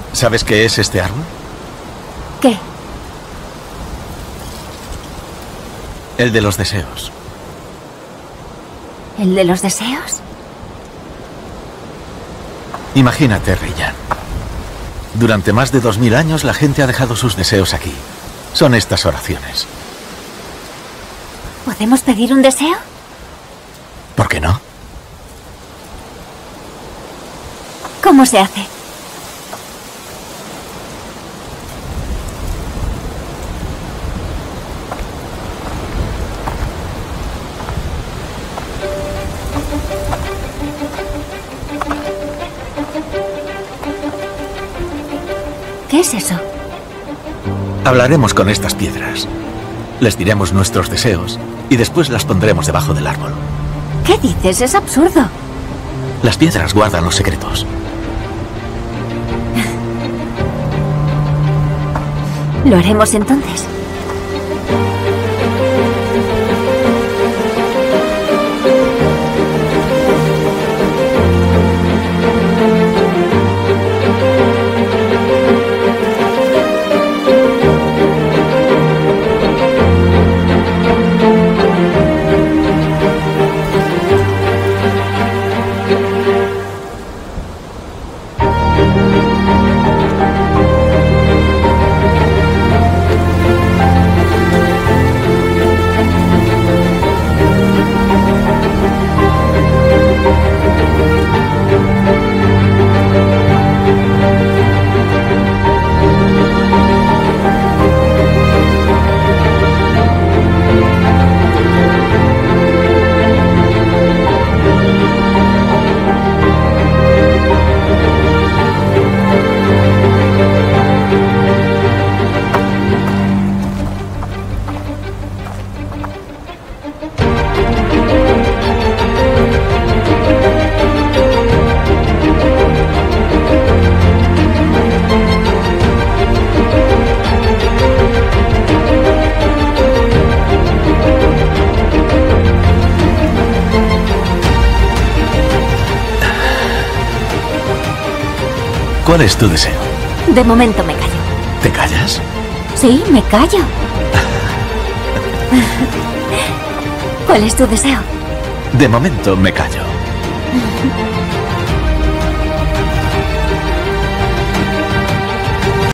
¿Sabes qué es este árbol? ¿Qué? El de los deseos. ¿El de los deseos? Imagínate, Reyyan. Durante más de 2000 años la gente ha dejado sus deseos aquí. Son estas oraciones. ¿Podemos pedir un deseo? ¿Por qué no? ¿Cómo se hace? ¿Qué es eso? Hablaremos con estas piedras. Les diremos nuestros deseos y después las pondremos debajo del árbol. ¿Qué dices? Es absurdo. Las piedras guardan los secretos. Lo haremos entonces. ¿Cuál es tu deseo? De momento me callo. ¿Te callas? Sí, me callo. ¿Cuál es tu deseo? De momento me callo.